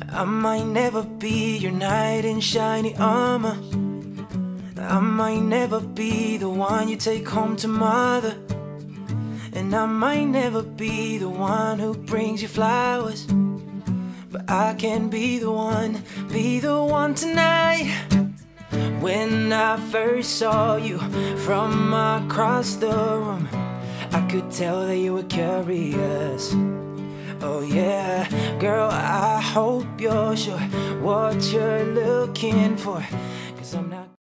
I might never be your knight in shiny armor. I might never be the one you take home to mother. And I might never be the one who brings you flowers. But I can be the one tonight. When I first saw you from across the room, I could tell that you were curious. Oh yeah, girl, I hope you're sure what you're looking for, 'cause I'm not